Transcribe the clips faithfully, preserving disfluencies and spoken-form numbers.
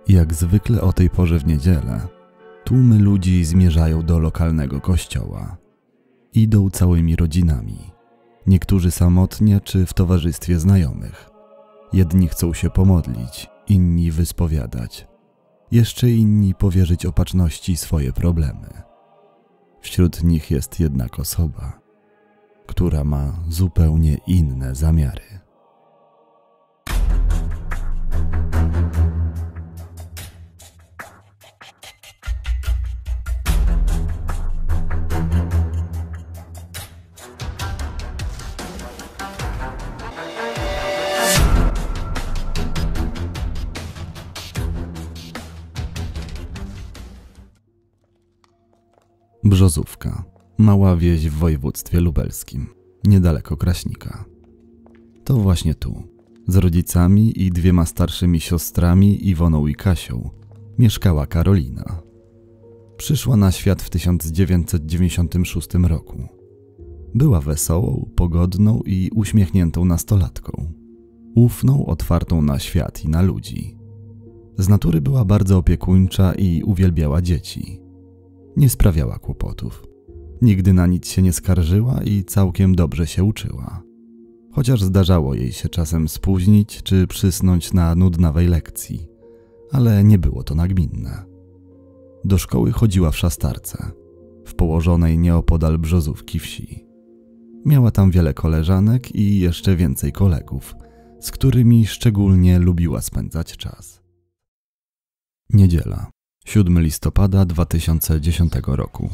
Jak zwykle o tej porze w niedzielę tłumy ludzi zmierzają do lokalnego kościoła. Idą całymi rodzinami. Niektórzy samotnie czy w towarzystwie znajomych. Jedni chcą się pomodlić, inni wyspowiadać. Jeszcze inni powierzyć opatrzności swoje problemy. Wśród nich jest jednak osoba, która ma zupełnie inne zamiary. Brzozówka, mała wieś w województwie lubelskim, niedaleko Kraśnika. To właśnie tu, z rodzicami i dwiema starszymi siostrami Iwoną i Kasią, mieszkała Karolina. Przyszła na świat w tysiąc dziewięćset dziewięćdziesiątym szóstym roku. Była wesołą, pogodną i uśmiechniętą nastolatką. Ufną, otwartą na świat i na ludzi. Z natury była bardzo opiekuńcza i uwielbiała dzieci. Nie sprawiała kłopotów. Nigdy na nic się nie skarżyła i całkiem dobrze się uczyła. Chociaż zdarzało jej się czasem spóźnić czy przysnąć na nudnawej lekcji, ale nie było to nagminne. Do szkoły chodziła w Szastarce, w położonej nieopodal Brzozówki wsi. Miała tam wiele koleżanek i jeszcze więcej kolegów, z którymi szczególnie lubiła spędzać czas. Niedziela. siódmego listopada dwa tysiące dziesiątego roku.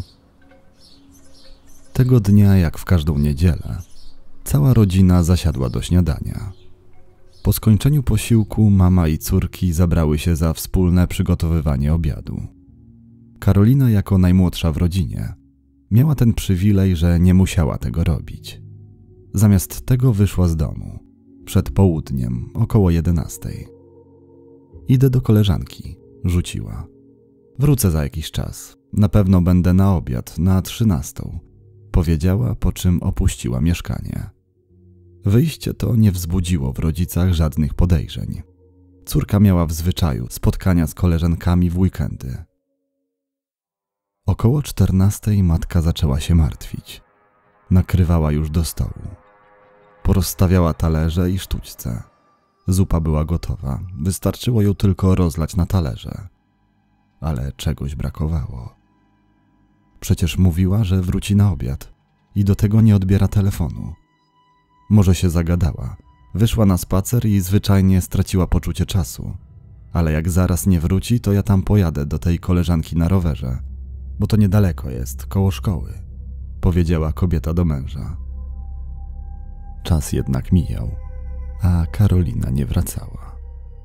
Tego dnia, jak w każdą niedzielę, cała rodzina zasiadła do śniadania. Po skończeniu posiłku mama i córki zabrały się za wspólne przygotowywanie obiadu. Karolina, jako najmłodsza w rodzinie, miała ten przywilej, że nie musiała tego robić. Zamiast tego wyszła z domu, przed południem, około jedenastej. Idę do koleżanki, rzuciła. Wrócę za jakiś czas. Na pewno będę na obiad, na trzynastą. Powiedziała, po czym opuściła mieszkanie. Wyjście to nie wzbudziło w rodzicach żadnych podejrzeń. Córka miała w zwyczaju spotkania z koleżankami w weekendy. Około czternastej matka zaczęła się martwić. Nakrywała już do stołu. Porozstawiała talerze i sztućce. Zupa była gotowa, wystarczyło ją tylko rozlać na talerze. Ale czegoś brakowało. Przecież mówiła, że wróci na obiad i do tego nie odbiera telefonu. Może się zagadała, wyszła na spacer i zwyczajnie straciła poczucie czasu. Ale jak zaraz nie wróci, to ja tam pojadę do tej koleżanki na rowerze, bo to niedaleko jest, koło szkoły, powiedziała kobieta do męża. Czas jednak mijał, a Karolina nie wracała.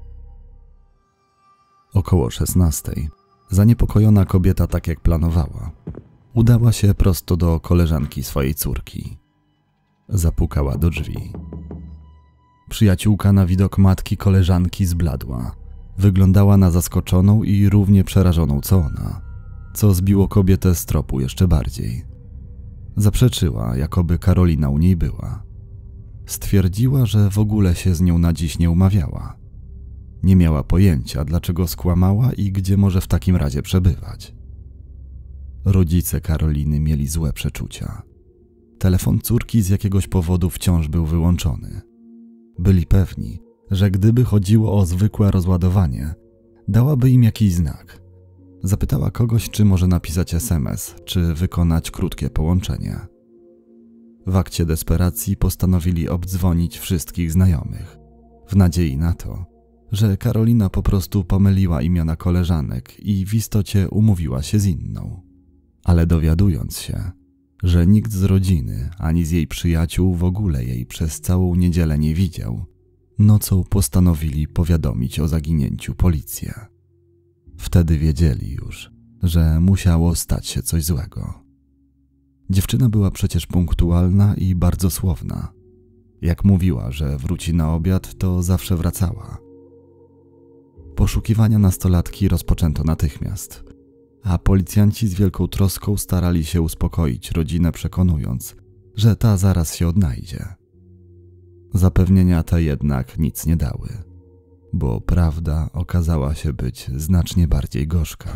Około szesnastej zaniepokojona kobieta, tak jak planowała, udała się prosto do koleżanki swojej córki. Zapukała do drzwi. Przyjaciółka na widok matki koleżanki zbladła. Wyglądała na zaskoczoną i równie przerażoną co ona, co zbiło kobietę z tropu jeszcze bardziej. Zaprzeczyła, jakoby Karolina u niej była. Stwierdziła, że w ogóle się z nią na dziś nie umawiała. Nie miała pojęcia, dlaczego skłamała i gdzie może w takim razie przebywać. Rodzice Karoliny mieli złe przeczucia. Telefon córki z jakiegoś powodu wciąż był wyłączony. Byli pewni, że gdyby chodziło o zwykłe rozładowanie, dałaby im jakiś znak. Zapytała kogoś, czy może napisać es em es, czy wykonać krótkie połączenie. W akcie desperacji postanowili obdzwonić wszystkich znajomych, w nadziei na to, że Karolina po prostu pomyliła imiona koleżanek i w istocie umówiła się z inną. Ale dowiadując się, że nikt z rodziny ani z jej przyjaciół w ogóle jej przez całą niedzielę nie widział, nocą postanowili powiadomić o zaginięciu policję. Wtedy wiedzieli już, że musiało stać się coś złego. Dziewczyna była przecież punktualna i bardzo słowna. Jak mówiła, że wróci na obiad, to zawsze wracała. Poszukiwania nastolatki rozpoczęto natychmiast, a policjanci z wielką troską starali się uspokoić rodzinę, przekonując, że ta zaraz się odnajdzie. Zapewnienia te jednak nic nie dały. bo prawda okazała się być znacznie bardziej gorzka.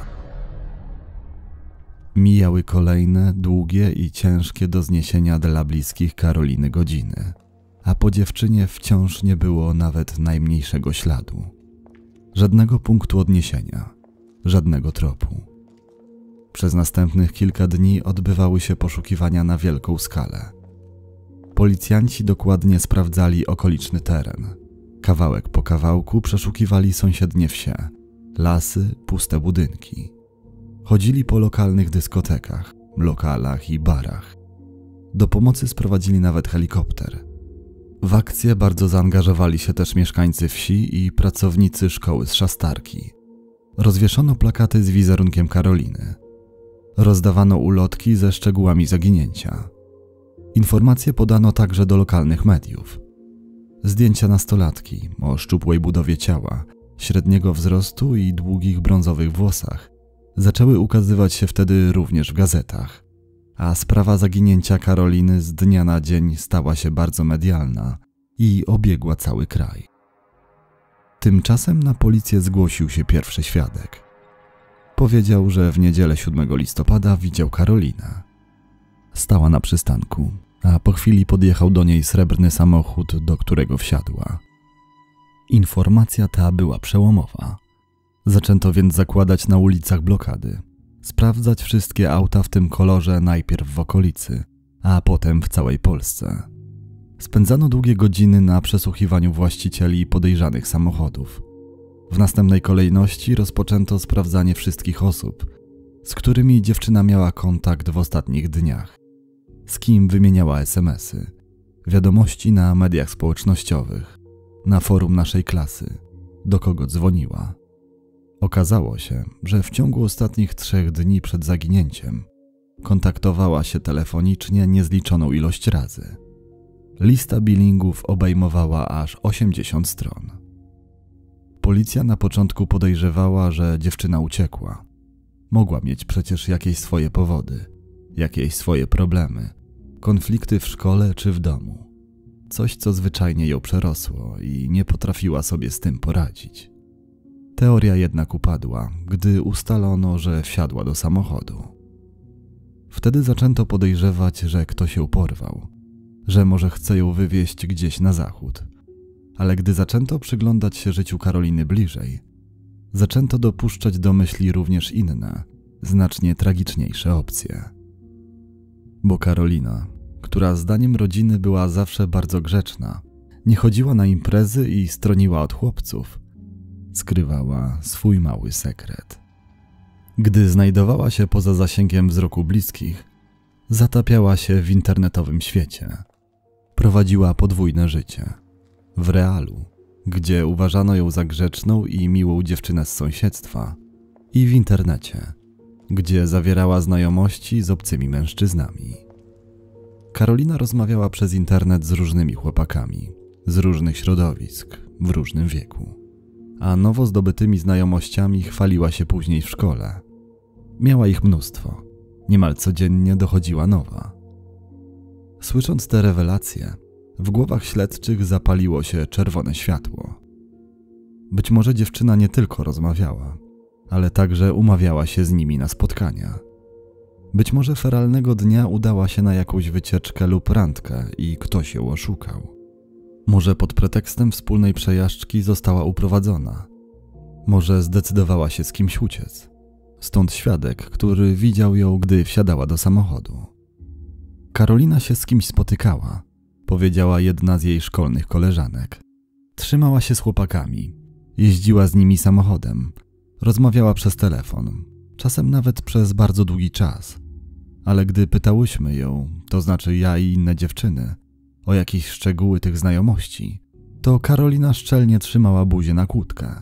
Mijały kolejne, długie i ciężkie do zniesienia dla bliskich Karoliny godziny, a po dziewczynie wciąż nie było nawet najmniejszego śladu. Żadnego punktu odniesienia, żadnego tropu. Przez następnych kilka dni odbywały się poszukiwania na wielką skalę. Policjanci dokładnie sprawdzali okoliczny teren. Kawałek po kawałku przeszukiwali sąsiednie wsie, lasy, puste budynki. Chodzili po lokalnych dyskotekach, lokalach i barach. Do pomocy sprowadzili nawet helikopter. W akcję bardzo zaangażowali się też mieszkańcy wsi i pracownicy szkoły z Szastarki. Rozwieszono plakaty z wizerunkiem Karoliny. Rozdawano ulotki ze szczegółami zaginięcia. Informacje podano także do lokalnych mediów. Zdjęcia nastolatki o szczupłej budowie ciała, średniego wzrostu i długich brązowych włosach zaczęły ukazywać się wtedy również w gazetach, a sprawa zaginięcia Karoliny z dnia na dzień stała się bardzo medialna i obiegła cały kraj. Tymczasem na policję zgłosił się pierwszy świadek. Powiedział, że w niedzielę siódmego listopada widział Karolinę. Stała na przystanku, a po chwili podjechał do niej srebrny samochód, do którego wsiadła. Informacja ta była przełomowa. Zaczęto więc zakładać na ulicach blokady, sprawdzać wszystkie auta w tym kolorze najpierw w okolicy, a potem w całej Polsce. Spędzano długie godziny na przesłuchiwaniu właścicieli podejrzanych samochodów. W następnej kolejności rozpoczęto sprawdzanie wszystkich osób, z którymi dziewczyna miała kontakt w ostatnich dniach, z kim wymieniała es em esy, wiadomości na mediach społecznościowych, na forum naszej klasy, do kogo dzwoniła. Okazało się, że w ciągu ostatnich trzech dni przed zaginięciem kontaktowała się telefonicznie niezliczoną ilość razy. Lista billingów obejmowała aż osiemdziesiąt stron. Policja na początku podejrzewała, że dziewczyna uciekła. Mogła mieć przecież jakieś swoje powody, jakieś swoje problemy, konflikty w szkole czy w domu. Coś, co zwyczajnie ją przerosło i nie potrafiła sobie z tym poradzić. Teoria jednak upadła, gdy ustalono, że wsiadła do samochodu. Wtedy zaczęto podejrzewać, że ktoś ją porwał, że może chce ją wywieźć gdzieś na zachód. Ale gdy zaczęto przyglądać się życiu Karoliny bliżej, zaczęto dopuszczać do myśli również inne, znacznie tragiczniejsze opcje. Bo Karolina, która zdaniem rodziny była zawsze bardzo grzeczna, nie chodziła na imprezy i stroniła od chłopców, skrywała swój mały sekret. Gdy znajdowała się poza zasięgiem wzroku bliskich, zatapiała się w internetowym świecie. Prowadziła podwójne życie. W realu, gdzie uważano ją za grzeczną i miłą dziewczynę z sąsiedztwa, i w internecie, gdzie zawierała znajomości z obcymi mężczyznami. Karolina rozmawiała przez internet z różnymi chłopakami, z różnych środowisk, w różnym wieku, a nowo zdobytymi znajomościami chwaliła się później w szkole. Miała ich mnóstwo, niemal codziennie dochodziła nowa. Słysząc te rewelacje, w głowach śledczych zapaliło się czerwone światło. Być może dziewczyna nie tylko rozmawiała, ale także umawiała się z nimi na spotkania. Być może feralnego dnia udała się na jakąś wycieczkę lub randkę i ktoś ją oszukał. Może pod pretekstem wspólnej przejażdżki została uprowadzona. Może zdecydowała się z kimś uciec. Stąd świadek, który widział ją, gdy wsiadała do samochodu. Karolina się z kimś spotykała, powiedziała jedna z jej szkolnych koleżanek. Trzymała się z chłopakami, jeździła z nimi samochodem, rozmawiała przez telefon, czasem nawet przez bardzo długi czas. Ale gdy pytałyśmy ją, to znaczy ja i inne dziewczyny, o jakieś szczegóły tych znajomości, to Karolina szczelnie trzymała buzię na kłódkę.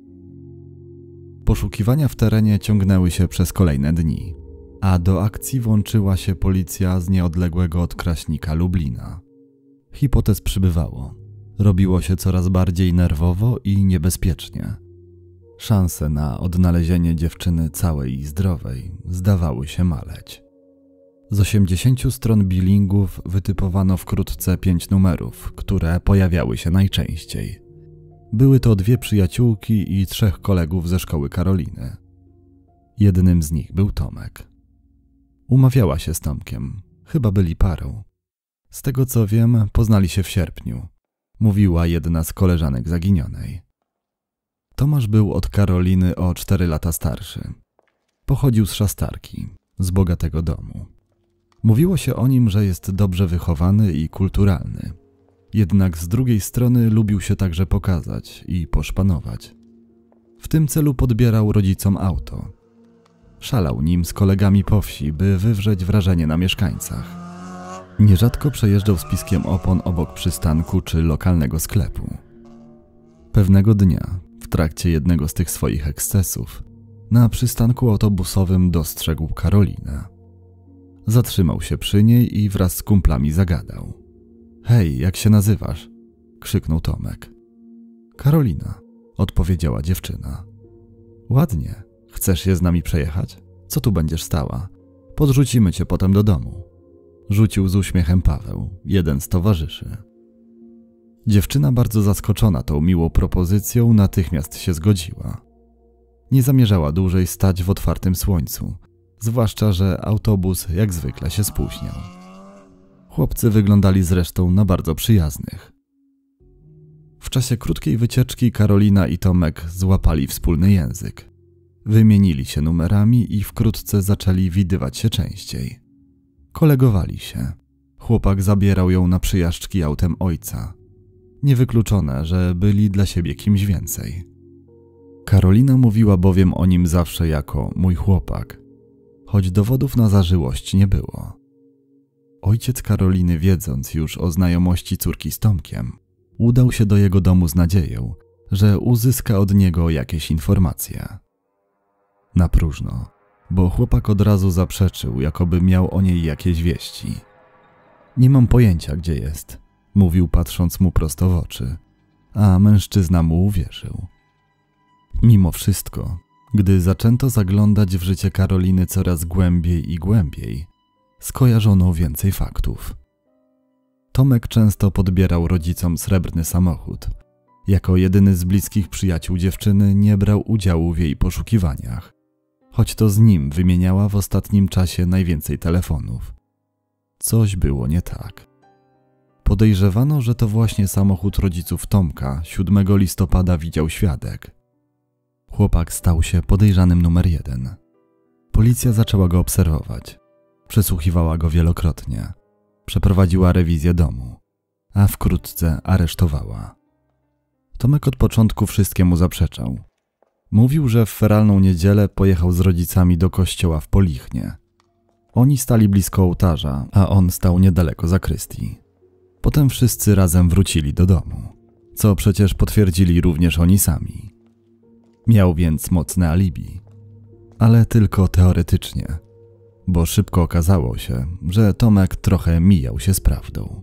Poszukiwania w terenie ciągnęły się przez kolejne dni, a do akcji włączyła się policja z nieodległego od Kraśnika Lublina. Hipotez przybywało. Robiło się coraz bardziej nerwowo i niebezpiecznie. Szanse na odnalezienie dziewczyny całej i zdrowej zdawały się maleć. Z osiemdziesięciu stron billingów wytypowano wkrótce pięć numerów, które pojawiały się najczęściej. Były to dwie przyjaciółki i trzech kolegów ze szkoły Karoliny. Jednym z nich był Tomek. Umawiała się z Tomkiem, chyba byli parą. Z tego co wiem, poznali się w sierpniu, mówiła jedna z koleżanek zaginionej. Tomasz był od Karoliny o cztery lata starszy. Pochodził z Szastarki, z bogatego domu. Mówiło się o nim, że jest dobrze wychowany i kulturalny. Jednak z drugiej strony lubił się także pokazać i poszpanować. W tym celu podbierał rodzicom auto. Szalał nim z kolegami po wsi, by wywrzeć wrażenie na mieszkańcach. Nierzadko przejeżdżał z piskiem opon obok przystanku czy lokalnego sklepu. Pewnego dnia, w trakcie jednego z tych swoich ekscesów, na przystanku autobusowym dostrzegł Karolinę. Zatrzymał się przy niej i wraz z kumplami zagadał. Hej, jak się nazywasz? Krzyknął Tomek. Karolina, odpowiedziała dziewczyna. Ładnie. Chcesz się z nami przejechać? Co tu będziesz stała? Podrzucimy cię potem do domu. Rzucił z uśmiechem Paweł, jeden z towarzyszy. Dziewczyna, bardzo zaskoczona tą miłą propozycją, natychmiast się zgodziła. Nie zamierzała dłużej stać w otwartym słońcu, zwłaszcza że autobus jak zwykle się spóźniał. Chłopcy wyglądali zresztą na bardzo przyjaznych. W czasie krótkiej wycieczki Karolina i Tomek złapali wspólny język. Wymienili się numerami i wkrótce zaczęli widywać się częściej. Kolegowali się. Chłopak zabierał ją na przyjażdżki autem ojca. Niewykluczone, że byli dla siebie kimś więcej. Karolina mówiła bowiem o nim zawsze jako mój chłopak, choć dowodów na zażyłość nie było. Ojciec Karoliny, wiedząc już o znajomości córki z Tomkiem, udał się do jego domu z nadzieją, że uzyska od niego jakieś informacje. Na próżno, bo chłopak od razu zaprzeczył, jakoby miał o niej jakieś wieści. Nie mam pojęcia, gdzie jest, mówił patrząc mu prosto w oczy, a mężczyzna mu uwierzył. Mimo wszystko, gdy zaczęto zaglądać w życie Karoliny coraz głębiej i głębiej, skojarzono więcej faktów. Tomek często podbierał rodzicom srebrny samochód. Jako jedyny z bliskich przyjaciół dziewczyny nie brał udziału w jej poszukiwaniach, choć to z nim wymieniała w ostatnim czasie najwięcej telefonów. Coś było nie tak. Podejrzewano, że to właśnie samochód rodziców Tomka siódmego listopada widział świadek. Chłopak stał się podejrzanym numer jeden. Policja zaczęła go obserwować. Przesłuchiwała go wielokrotnie. Przeprowadziła rewizję domu, a wkrótce aresztowała. Tomek od początku wszystkiemu zaprzeczał. Mówił, że w feralną niedzielę pojechał z rodzicami do kościoła w Polichnie. Oni stali blisko ołtarza, a on stał niedaleko zakrystii. Potem wszyscy razem wrócili do domu, co przecież potwierdzili również oni sami. Miał więc mocne alibi, ale tylko teoretycznie, bo szybko okazało się, że Tomek trochę mijał się z prawdą.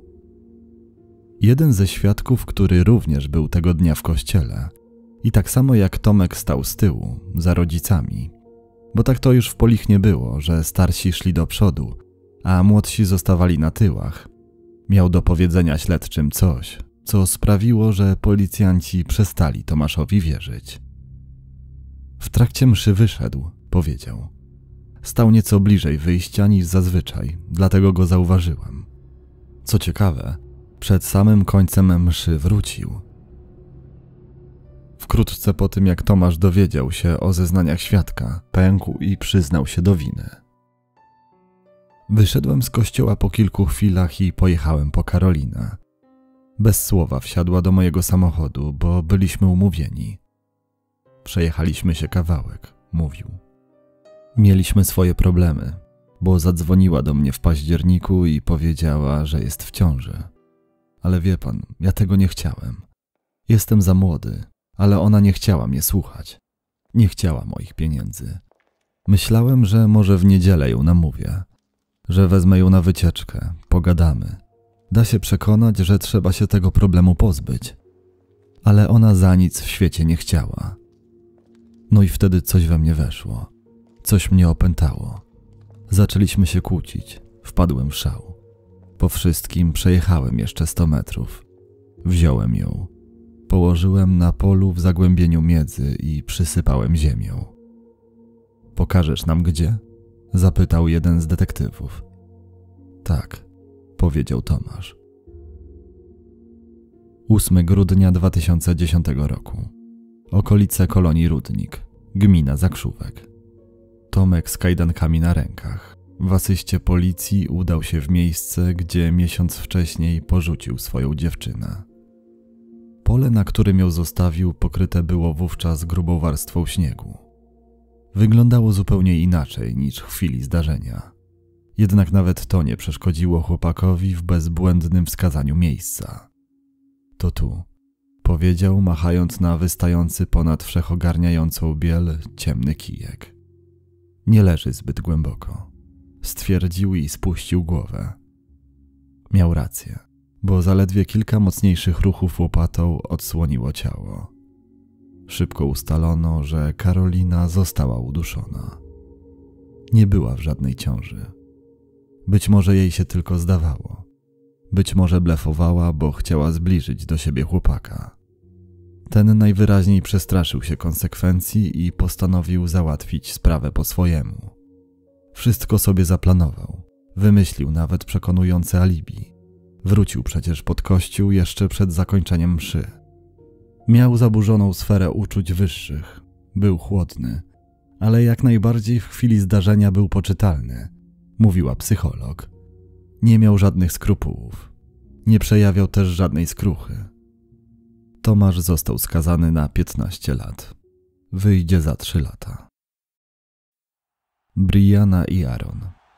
Jeden ze świadków, który również był tego dnia w kościele i tak samo jak Tomek stał z tyłu, za rodzicami, bo tak to już w Polichnie było, że starsi szli do przodu, a młodsi zostawali na tyłach, miał do powiedzenia śledczym coś, co sprawiło, że policjanci przestali Tomaszowi wierzyć. W trakcie mszy wyszedł, powiedział. Stał nieco bliżej wyjścia niż zazwyczaj, dlatego go zauważyłem. Co ciekawe, przed samym końcem mszy wrócił. Wkrótce po tym, jak Tomasz dowiedział się o zeznaniach świadka, pękł i przyznał się do winy. Wyszedłem z kościoła po kilku chwilach i pojechałem po Karolinę. Bez słowa wsiadła do mojego samochodu, bo byliśmy umówieni. Przejechaliśmy się kawałek, mówił. Mieliśmy swoje problemy, bo zadzwoniła do mnie w październiku i powiedziała, że jest w ciąży. Ale wie pan, ja tego nie chciałem. Jestem za młody, ale ona nie chciała mnie słuchać. Nie chciała moich pieniędzy. Myślałem, że może w niedzielę ją namówię, że wezmę ją na wycieczkę, pogadamy. Da się przekonać, że trzeba się tego problemu pozbyć. Ale ona za nic w świecie nie chciała. No i wtedy coś we mnie weszło. Coś mnie opętało. Zaczęliśmy się kłócić. Wpadłem w szał. Po wszystkim przejechałem jeszcze sto metrów. Wziąłem ją. położyłem na polu w zagłębieniu miedzy i przysypałem ziemią. Pokażesz nam gdzie? Zapytał jeden z detektywów. Tak, powiedział Tomasz. ósmego grudnia dwa tysiące dziesiątego roku. Okolice kolonii Rudnik, gmina Zakrzówek. Tomek z kajdankami na rękach, w asyście policji udał się w miejsce, gdzie miesiąc wcześniej porzucił swoją dziewczynę. Pole, na którym ją zostawił, pokryte było wówczas grubą warstwą śniegu. Wyglądało zupełnie inaczej niż w chwili zdarzenia. Jednak nawet to nie przeszkodziło chłopakowi w bezbłędnym wskazaniu miejsca. To tu, powiedział, machając na wystający ponad wszechogarniającą biel ciemny kijek. Nie leży zbyt głęboko, stwierdził i spuścił głowę. Miał rację, bo zaledwie kilka mocniejszych ruchów łopatą odsłoniło ciało. Szybko ustalono, że Karolina została uduszona. Nie była w żadnej ciąży. Być może jej się tylko zdawało. Być może blefowała, bo chciała zbliżyć do siebie chłopaka. Ten najwyraźniej przestraszył się konsekwencji i postanowił załatwić sprawę po swojemu. Wszystko sobie zaplanował. Wymyślił nawet przekonujące alibi. Wrócił przecież pod kościół jeszcze przed zakończeniem mszy. Miał zaburzoną sferę uczuć wyższych. Był chłodny, ale jak najbardziej w chwili zdarzenia był poczytalny, mówiła psycholog. Nie miał żadnych skrupułów. Nie przejawiał też żadnej skruchy. Tomasz został skazany na piętnaście lat. Wyjdzie za trzy lata. Brianna i Aaron.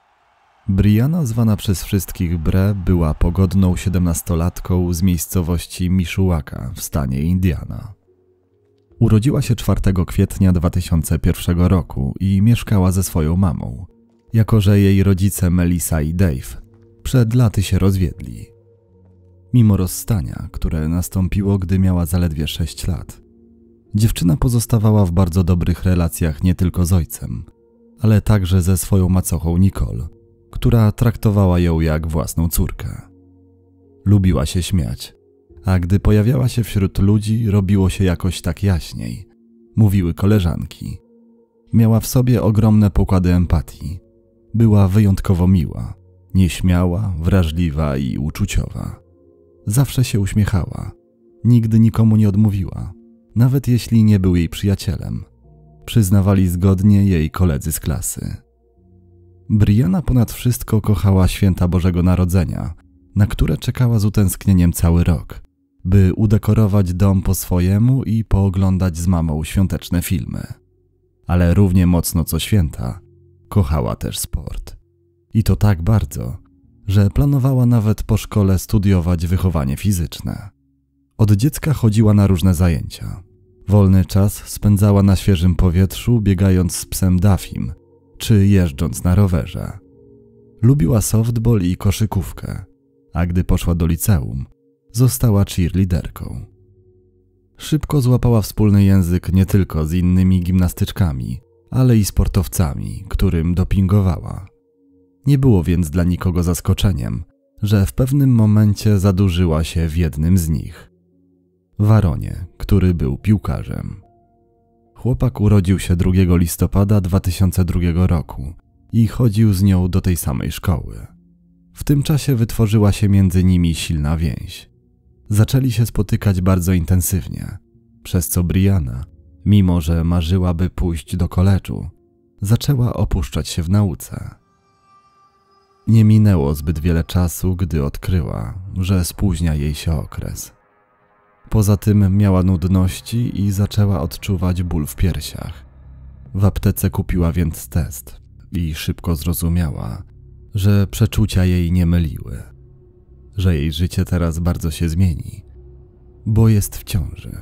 Brianna, zwana przez wszystkich Bre, była pogodną siedemnastolatką z miejscowości Mishawaka w stanie Indiana. Urodziła się czwartego kwietnia dwa tysiące pierwszego roku i mieszkała ze swoją mamą, jako że jej rodzice Melissa i Dave przed laty się rozwiedli. Mimo rozstania, które nastąpiło, gdy miała zaledwie sześć lat, dziewczyna pozostawała w bardzo dobrych relacjach nie tylko z ojcem, ale także ze swoją macochą Nicole, która traktowała ją jak własną córkę. Lubiła się śmiać, a gdy pojawiała się wśród ludzi, robiło się jakoś tak jaśniej, mówiły koleżanki. Miała w sobie ogromne pokłady empatii. Była wyjątkowo miła, nieśmiała, wrażliwa i uczuciowa. Zawsze się uśmiechała, nigdy nikomu nie odmówiła, nawet jeśli nie był jej przyjacielem. Przyznawali zgodnie jej koledzy z klasy. Brianna ponad wszystko kochała święta Bożego Narodzenia, na które czekała z utęsknieniem cały rok, by udekorować dom po swojemu i pooglądać z mamą świąteczne filmy. Ale równie mocno co święta, kochała też sport. I to tak bardzo, że planowała nawet po szkole studiować wychowanie fizyczne. Od dziecka chodziła na różne zajęcia. Wolny czas spędzała na świeżym powietrzu, biegając z psem Daffym, czy jeżdżąc na rowerze. Lubiła softball i koszykówkę, a gdy poszła do liceum, została cheerleaderką. Szybko złapała wspólny język nie tylko z innymi gimnastyczkami, ale i sportowcami, którym dopingowała. Nie było więc dla nikogo zaskoczeniem, że w pewnym momencie zadurzyła się w jednym z nich. Waronie, który był piłkarzem. Chłopak urodził się drugiego listopada dwa tysiące drugiego roku i chodził z nią do tej samej szkoły. W tym czasie wytworzyła się między nimi silna więź. Zaczęli się spotykać bardzo intensywnie, przez co Brianna, mimo że marzyłaby pójść do koledżu, zaczęła opuszczać się w nauce. Nie minęło zbyt wiele czasu, gdy odkryła, że spóźnia jej się okres. Poza tym miała nudności i zaczęła odczuwać ból w piersiach. W aptece kupiła więc test i szybko zrozumiała, że przeczucia jej nie myliły, że jej życie teraz bardzo się zmieni, bo jest w ciąży.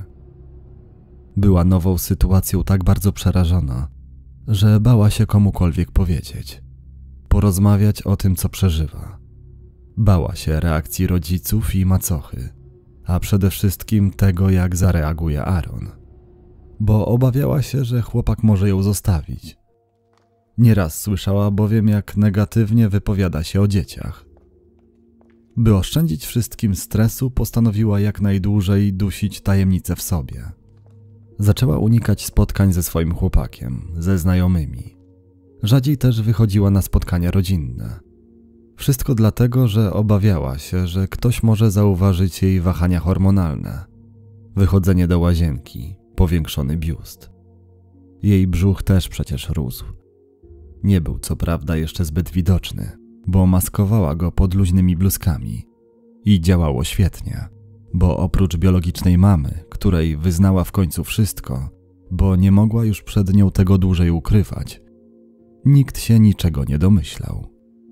Była nową sytuacją tak bardzo przerażona, że bała się komukolwiek powiedzieć, porozmawiać o tym, co przeżywa. Bała się reakcji rodziców i macochy, a przede wszystkim tego, jak zareaguje Aaron, bo obawiała się, że chłopak może ją zostawić. Nieraz słyszała bowiem, jak negatywnie wypowiada się o dzieciach. By oszczędzić wszystkim stresu, postanowiła jak najdłużej dusić tajemnicę w sobie. Zaczęła unikać spotkań ze swoim chłopakiem, ze znajomymi. Rzadziej też wychodziła na spotkania rodzinne. Wszystko dlatego, że obawiała się, że ktoś może zauważyć jej wahania hormonalne. Wychodzenie do łazienki, powiększony biust. Jej brzuch też przecież rósł. Nie był co prawda jeszcze zbyt widoczny, bo maskowała go pod luźnymi bluzkami. I działało świetnie, bo oprócz biologicznej mamy, której wyznała w końcu wszystko, bo nie mogła już przed nią tego dłużej ukrywać, nikt się niczego nie domyślał.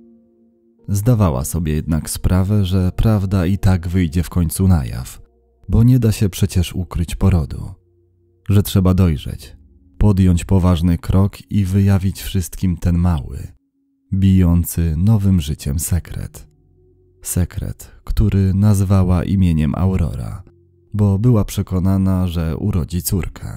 Zdawała sobie jednak sprawę, że prawda i tak wyjdzie w końcu na jaw, bo nie da się przecież ukryć porodu. Że trzeba dojrzeć, podjąć poważny krok i wyjawić wszystkim ten mały, bijący nowym życiem sekret. Sekret, który nazwała imieniem Aurora, bo była przekonana, że urodzi córkę.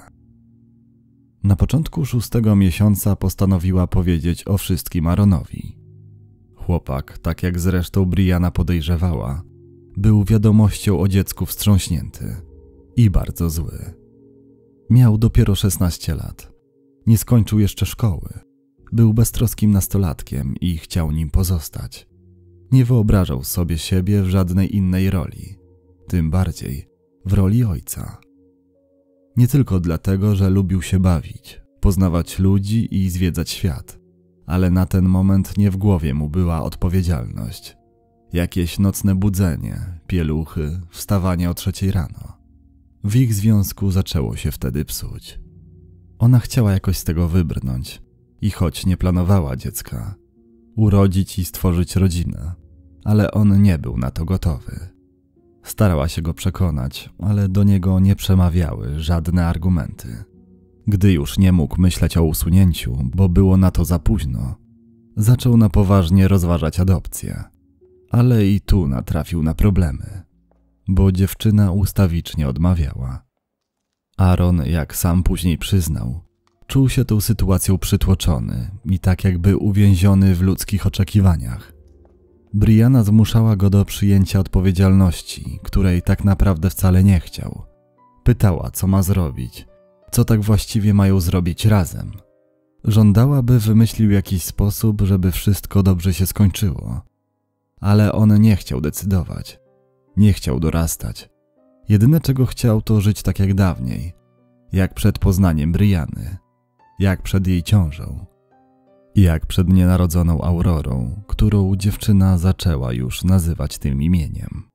Na początku szóstego miesiąca postanowiła powiedzieć o wszystkim Aaronowi. Chłopak, tak jak zresztą Brianna podejrzewała, był wiadomością o dziecku wstrząśnięty i bardzo zły. Miał dopiero szesnaście lat. Nie skończył jeszcze szkoły. Był beztroskim nastolatkiem i chciał nim pozostać. Nie wyobrażał sobie siebie w żadnej innej roli, tym bardziej w roli ojca. Nie tylko dlatego, że lubił się bawić, poznawać ludzi i zwiedzać świat, ale na ten moment nie w głowie mu była odpowiedzialność. Jakieś nocne budzenie, pieluchy, wstawanie o trzeciej rano. W ich związku zaczęło się wtedy psuć. Ona chciała jakoś z tego wybrnąć i choć nie planowała dziecka, urodzić i stworzyć rodzinę, ale on nie był na to gotowy. Starała się go przekonać, ale do niego nie przemawiały żadne argumenty. Gdy już nie mógł myśleć o usunięciu, bo było na to za późno, zaczął na poważnie rozważać adopcję. Ale i tu natrafił na problemy, bo dziewczyna ustawicznie odmawiała. Aaron, jak sam później przyznał, czuł się tą sytuacją przytłoczony i tak jakby uwięziony w ludzkich oczekiwaniach. Brianna zmuszała go do przyjęcia odpowiedzialności, której tak naprawdę wcale nie chciał. Pytała, co ma zrobić, co tak właściwie mają zrobić razem. Żądała, by wymyślił jakiś sposób, żeby wszystko dobrze się skończyło. Ale on nie chciał decydować. Nie chciał dorastać. Jedyne, czego chciał, to żyć tak jak dawniej. Jak przed poznaniem Brianny. Jak przed jej ciążą. Jak przed nienarodzoną Aurorą, którą dziewczyna zaczęła już nazywać tym imieniem.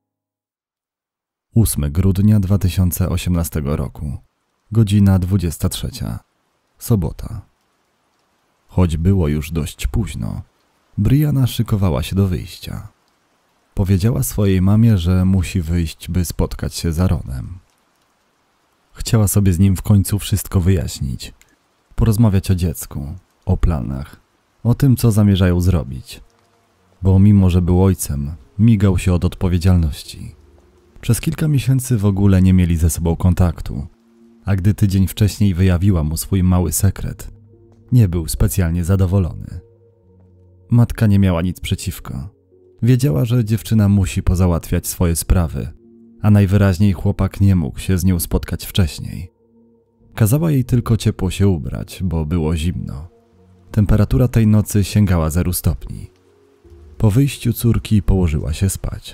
ósmego grudnia dwa tysiące osiemnastego roku. Godzina dwudziesta trzecia. Sobota. Choć było już dość późno, Brianna szykowała się do wyjścia. Powiedziała swojej mamie, że musi wyjść, by spotkać się z Aaronem. Chciała sobie z nim w końcu wszystko wyjaśnić. Porozmawiać o dziecku, o planach, o tym, co zamierzają zrobić. Bo mimo, że był ojcem, migał się od odpowiedzialności. Przez kilka miesięcy w ogóle nie mieli ze sobą kontaktu, a gdy tydzień wcześniej wyjawiła mu swój mały sekret, nie był specjalnie zadowolony. Matka nie miała nic przeciwko. Wiedziała, że dziewczyna musi pozałatwiać swoje sprawy, a najwyraźniej chłopak nie mógł się z nią spotkać wcześniej. Kazała jej tylko ciepło się ubrać, bo było zimno. Temperatura tej nocy sięgała zeru stopni. Po wyjściu córki położyła się spać.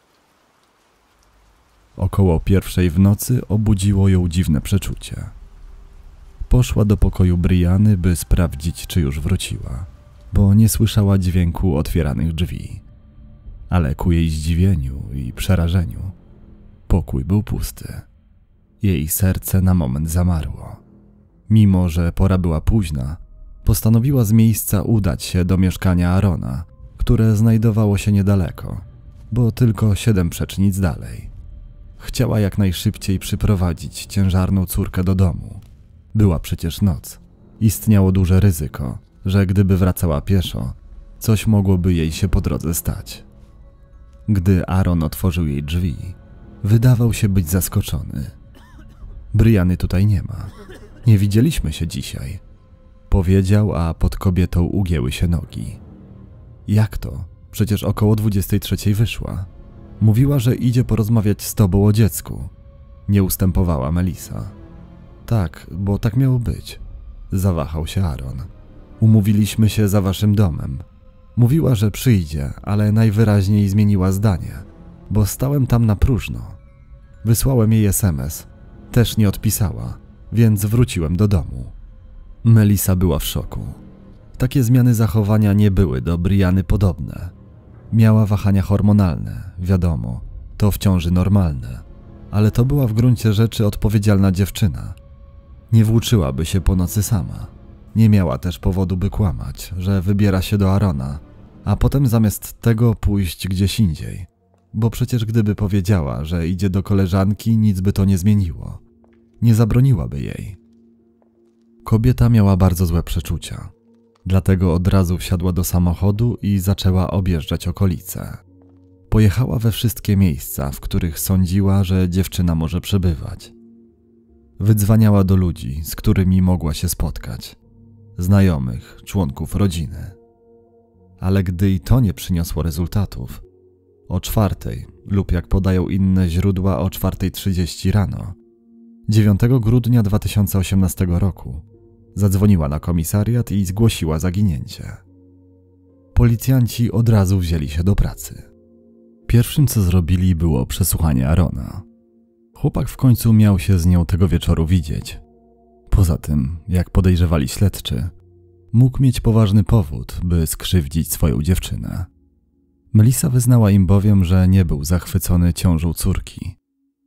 Około pierwszej w nocy obudziło ją dziwne przeczucie. Poszła do pokoju Brianny, by sprawdzić, czy już wróciła, bo nie słyszała dźwięku otwieranych drzwi. Ale ku jej zdziwieniu i przerażeniu pokój był pusty. Jej serce na moment zamarło. Mimo że pora była późna, postanowiła z miejsca udać się do mieszkania Aarona, które znajdowało się niedaleko, bo tylko siedem przecznic dalej. Chciała jak najszybciej przyprowadzić ciężarną córkę do domu. Była przecież noc. Istniało duże ryzyko, że gdyby wracała pieszo, coś mogłoby jej się po drodze stać. Gdy Aaron otworzył jej drzwi, wydawał się być zaskoczony. Brianny tutaj nie ma. Nie widzieliśmy się dzisiaj. Powiedział, a pod kobietą ugięły się nogi. Jak to? Przecież około dwudziestej trzeciej wyszła. Mówiła, że idzie porozmawiać z tobą o dziecku. Nie ustępowała Melissa. Tak, bo tak miało być. Zawahał się Aaron. Umówiliśmy się za waszym domem. Mówiła, że przyjdzie, ale najwyraźniej zmieniła zdanie, bo stałem tam na próżno. Wysłałem jej es em es. Też nie odpisała, więc wróciłem do domu. Melissa była w szoku. Takie zmiany zachowania nie były do Briany podobne. Miała wahania hormonalne, wiadomo, to w ciąży normalne, ale to była w gruncie rzeczy odpowiedzialna dziewczyna. Nie włóczyłaby się po nocy sama. Nie miała też powodu, by kłamać, że wybiera się do Aarona, a potem zamiast tego pójść gdzieś indziej, bo przecież gdyby powiedziała, że idzie do koleżanki, nic by to nie zmieniło. Nie zabroniłaby jej. Kobieta miała bardzo złe przeczucia. Dlatego od razu wsiadła do samochodu i zaczęła objeżdżać okolice. Pojechała we wszystkie miejsca, w których sądziła, że dziewczyna może przebywać. Wydzwaniała do ludzi, z którymi mogła się spotkać. Znajomych, członków rodziny. Ale gdy i to nie przyniosło rezultatów, o czwartej lub jak podają inne źródła o czwartej trzydzieści rano, dziewiątego grudnia dwa tysiące osiemnastego roku, zadzwoniła na komisariat i zgłosiła zaginięcie. Policjanci od razu wzięli się do pracy. Pierwszym co zrobili było przesłuchanie Aarona. Chłopak w końcu miał się z nią tego wieczoru widzieć. Poza tym, jak podejrzewali śledczy, mógł mieć poważny powód, by skrzywdzić swoją dziewczynę. Melissa wyznała im bowiem, że nie był zachwycony ciążą córki.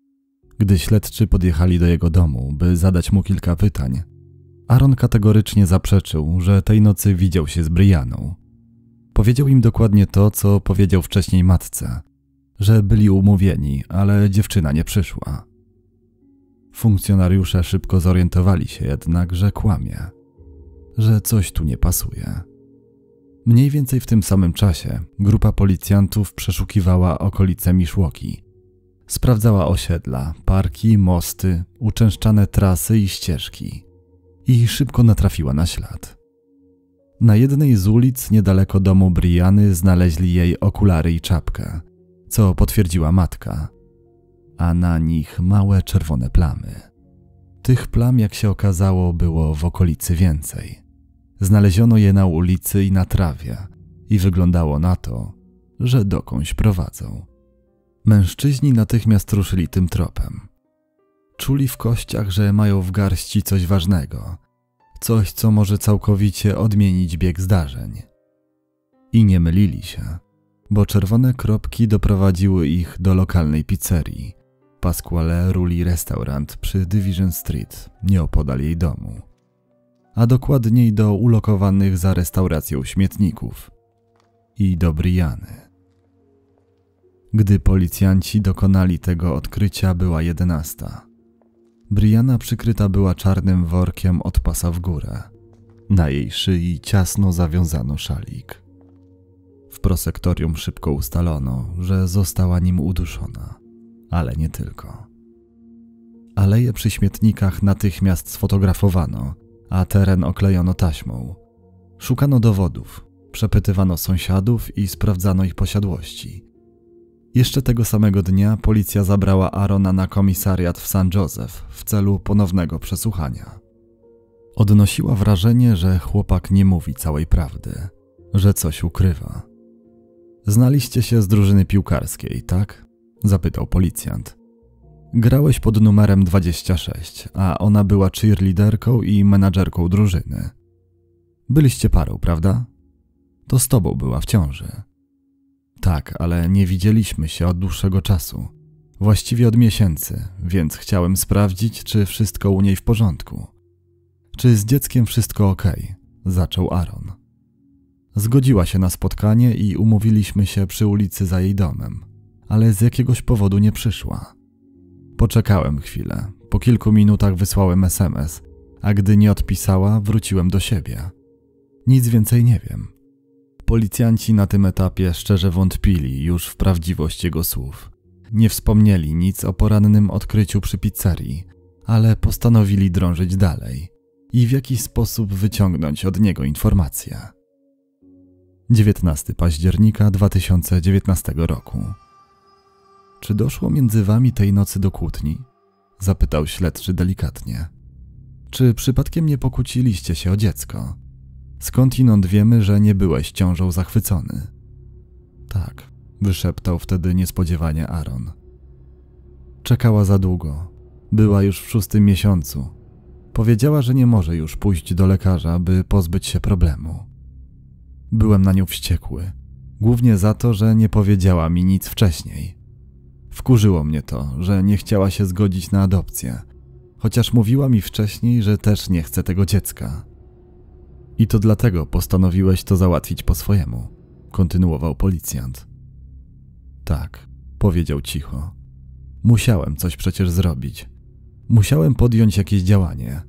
Gdy śledczy podjechali do jego domu, by zadać mu kilka pytań, Aaron kategorycznie zaprzeczył, że tej nocy widział się z Brianą. Powiedział im dokładnie to, co powiedział wcześniej matce, że byli umówieni, ale dziewczyna nie przyszła. Funkcjonariusze szybko zorientowali się jednak, że kłamie, że coś tu nie pasuje. Mniej więcej w tym samym czasie grupa policjantów przeszukiwała okolice Mishawaka. Sprawdzała osiedla, parki, mosty, uczęszczane trasy i ścieżki. I szybko natrafiła na ślad. Na jednej z ulic niedaleko domu Briany znaleźli jej okulary i czapkę, co potwierdziła matka, a na nich małe czerwone plamy. Tych plam, jak się okazało, było w okolicy więcej. Znaleziono je na ulicy i na trawie i wyglądało na to, że dokądś prowadzą. Mężczyźni natychmiast ruszyli tym tropem. Czuli w kościach, że mają w garści coś ważnego, coś, co może całkowicie odmienić bieg zdarzeń. I nie mylili się, bo czerwone kropki doprowadziły ich do lokalnej pizzerii, Pasquale Rulli Restaurant przy Division Street, nieopodal jej domu, a dokładniej do ulokowanych za restauracją śmietników i do Briany. Gdy policjanci dokonali tego odkrycia, była jedenasta. Briana przykryta była czarnym workiem od pasa w górę. Na jej szyi ciasno zawiązano szalik. W prosektorium szybko ustalono, że została nim uduszona, ale nie tylko. Aleje przy śmietnikach natychmiast sfotografowano, a teren oklejono taśmą. Szukano dowodów, przepytywano sąsiadów i sprawdzano ich posiadłości. Jeszcze tego samego dnia policja zabrała Aarona na komisariat w Saint Joseph w celu ponownego przesłuchania. Odnosiła wrażenie, że chłopak nie mówi całej prawdy, że coś ukrywa. Znaliście się z drużyny piłkarskiej, tak? Zapytał policjant. Grałeś pod numerem dwadzieścia sześć, a ona była cheerleaderką i menadżerką drużyny. Byliście parą, prawda? To z tobą była w ciąży. Tak, ale nie widzieliśmy się od dłuższego czasu. Właściwie od miesięcy, więc chciałem sprawdzić, czy wszystko u niej w porządku. Czy z dzieckiem wszystko okej? Zaczął Aaron. Zgodziła się na spotkanie i umówiliśmy się przy ulicy za jej domem, ale z jakiegoś powodu nie przyszła. Poczekałem chwilę, po kilku minutach wysłałem es em es, a gdy nie odpisała, wróciłem do siebie. Nic więcej nie wiem. Policjanci na tym etapie szczerze wątpili już w prawdziwość jego słów. Nie wspomnieli nic o porannym odkryciu przy pizzerii, ale postanowili drążyć dalej i w jakiś sposób wyciągnąć od niego informacje. dziewiętnastego października dwa tysiące dziewiętnastego roku. Czy doszło między wami tej nocy do kłótni? Zapytał śledczy delikatnie. Czy przypadkiem nie pokłóciliście się o dziecko? Skądinąd wiemy, że nie byłeś ciążą zachwycony. Tak, wyszeptał wtedy niespodziewanie Aaron. Czekała za długo. Była już w szóstym miesiącu. Powiedziała, że nie może już pójść do lekarza, by pozbyć się problemu. Byłem na nią wściekły. Głównie za to, że nie powiedziała mi nic wcześniej. Wkurzyło mnie to, że nie chciała się zgodzić na adopcję, chociaż mówiła mi wcześniej, że też nie chce tego dziecka. I to dlatego postanowiłeś to załatwić po swojemu, kontynuował policjant. Tak, powiedział cicho. Musiałem coś przecież zrobić. Musiałem podjąć jakieś działanie.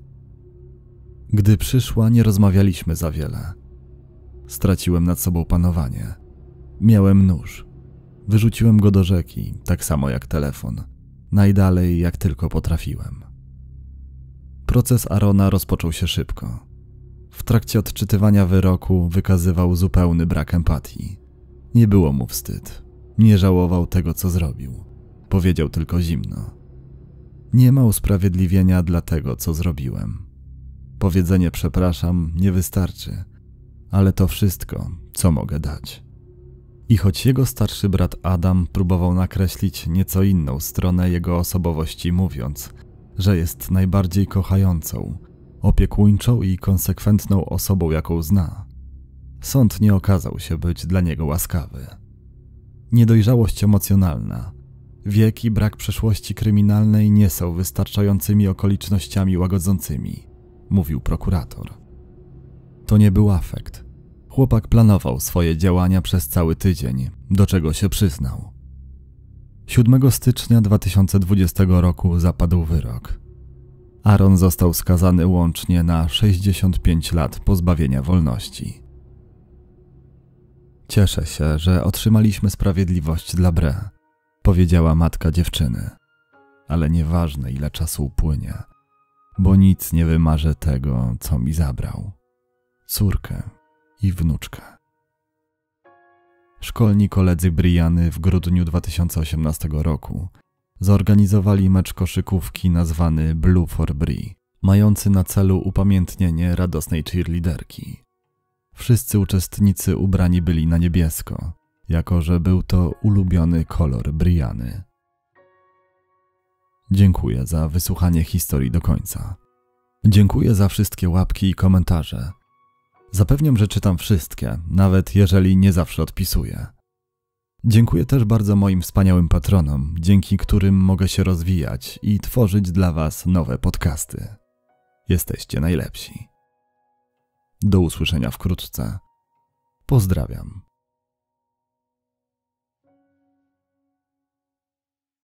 Gdy przyszła, nie rozmawialiśmy za wiele. Straciłem nad sobą panowanie. Miałem nóż. Wyrzuciłem go do rzeki, tak samo jak telefon. Najdalej, jak tylko potrafiłem. Proces Aarona rozpoczął się szybko. W trakcie odczytywania wyroku wykazywał zupełny brak empatii. Nie było mu wstyd. Nie żałował tego, co zrobił. Powiedział tylko zimno. Nie ma usprawiedliwienia dla tego, co zrobiłem. Powiedzenie przepraszam nie wystarczy, ale to wszystko, co mogę dać. I choć jego starszy brat Adam próbował nakreślić nieco inną stronę jego osobowości, mówiąc, że jest najbardziej kochającą, opiekuńczą i konsekwentną osobą, jaką zna, sąd nie okazał się być dla niego łaskawy. Niedojrzałość emocjonalna, wiek i brak przeszłości kryminalnej nie są wystarczającymi okolicznościami łagodzącymi, mówił prokurator. To nie był afekt. Chłopak planował swoje działania przez cały tydzień, do czego się przyznał. siódmego stycznia dwa tysiące dwudziestego roku zapadł wyrok. Aaron został skazany łącznie na sześćdziesiąt pięć lat pozbawienia wolności. Cieszę się, że otrzymaliśmy sprawiedliwość dla Bre, powiedziała matka dziewczyny. Ale nieważne, ile czasu upłynie, bo nic nie wymarzę tego, co mi zabrał. Córkę i wnuczkę. Szkolni koledzy Briany w grudniu dwa tysiące osiemnastego roku zorganizowali mecz koszykówki nazwany Blue for Bri, mający na celu upamiętnienie radosnej cheerleaderki. Wszyscy uczestnicy ubrani byli na niebiesko, jako że był to ulubiony kolor Briany. Dziękuję za wysłuchanie historii do końca. Dziękuję za wszystkie łapki i komentarze. Zapewniam, że czytam wszystkie, nawet jeżeli nie zawsze odpisuję. Dziękuję też bardzo moim wspaniałym patronom, dzięki którym mogę się rozwijać i tworzyć dla Was nowe podcasty. Jesteście najlepsi. Do usłyszenia wkrótce. Pozdrawiam.